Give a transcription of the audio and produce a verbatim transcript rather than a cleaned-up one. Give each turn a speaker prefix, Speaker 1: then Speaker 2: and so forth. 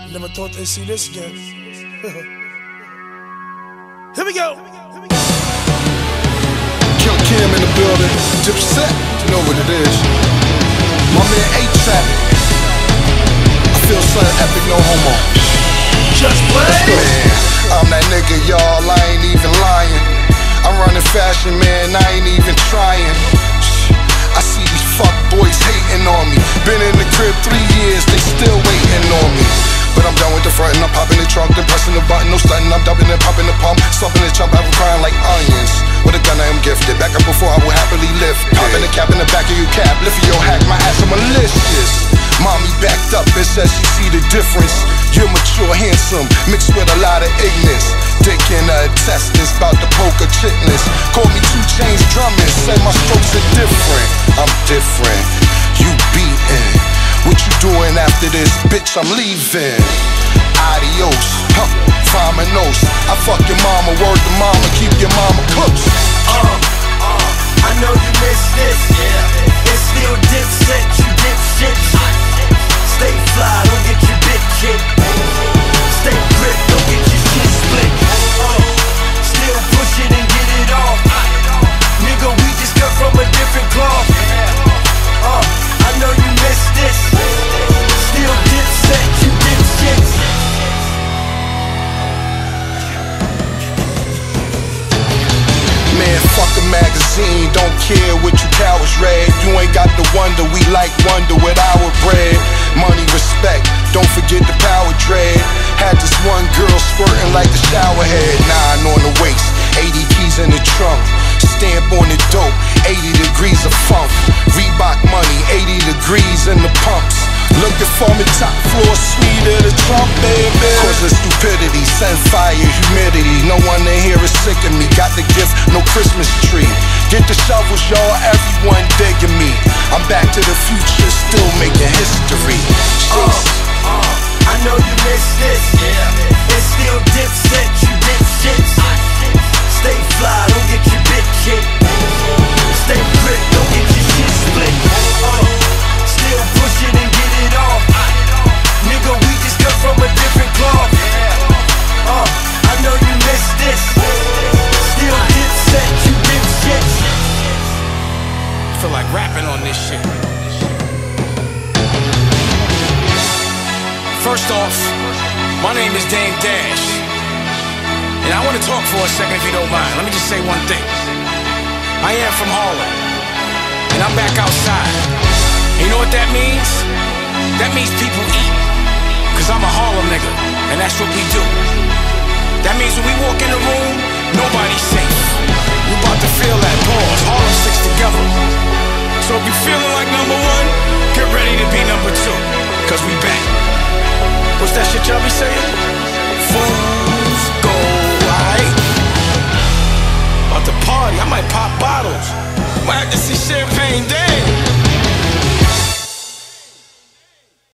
Speaker 1: Never thought they'd see this again. Here we go.
Speaker 2: Kill Kim in the building. Dipset, you know what it is. My man A$AP. I feel something epic, no homo.
Speaker 1: Just play.
Speaker 2: Man, I'm that nigga, y'all. I ain't even lying. I'm running fashion, man. I ain't even trying. I see these fuck boys hating on me. Been in the crib three years, they still waiting on me. But I'm done with the front and I'm popping the trunk, then pressing the button, no stunting, I'm dubbing and popping the pump, stopping the chump, I'm crying like onions. With a gun I am gifted, back up before I will happily lift. Popping the cap in the back of your cap, lifting your hack, my ass, I'm malicious. Mommy backed up and says she see the difference. You're mature, handsome, mixed with a lot of ignorance. Dick in her intestines, bout the poker chitlins. Call me two chains drumming, say my strokes are different. I'm different, you beaten. What you doing after this, bitch, I'm leaving. Adios, huh, vamonos. I fuck your mama, word to mama, keep your mama close.
Speaker 3: Uh, uh, I know you missed this. Yeah. It's still Dipset, you dipshits. Stay fly, don't get your bitch hit. Stay grip, don't get your shit split. Uh, still push it and get it off. Nigga, we just cut from a different cloth. Uh, I know you missed this. Still Dipset, you dipshits.
Speaker 2: Man, fuck a magazine, don't care what you cowards read. You ain't got to wonder, we like wonder with our bread. Money, respect, don't forget the power dread. Had this one girl squirting like the shower head. Nine on the waist, eighty keys in the trunk. Stamp on the dope, eighty degrees of funk. Reebok money, eighty degrees in the pumps. Looking for me top floor, sweet of the Trump, baby. Cause of stupidity, send fire, humidity. No one in here is sick of me. Got the gift, no Christmas tree. Get the shovels, y'all, everyone digging me. I'm back to the future, still making history.
Speaker 3: Uh, uh, I know you missed this. Yeah. It's still Dipset, you dipshits. Stay fly, don't get your bitch hit. Stay grip, don't get your shit split. Uh, still push it and get it off. Nigga, we just cut from a different cloth. Uh, I know you missed this. Still Dipset, you dipshits.
Speaker 1: I feel like rapping on this shit. First off, my name is Dame Dash. And I want to talk for a second if you don't mind. Let me just say one thing. I am from Harlem. And I'm back outside. And you know what that means? That means people eat. Cause I'm a Harlem nigga. And that's what we do. That means when we walk in the room, nobody's safe. We about to feel that pause. Harlem sticks together. So if you feeling like number one, get ready to be number two. Cause we back. What's that shit y'all be saying? Fool.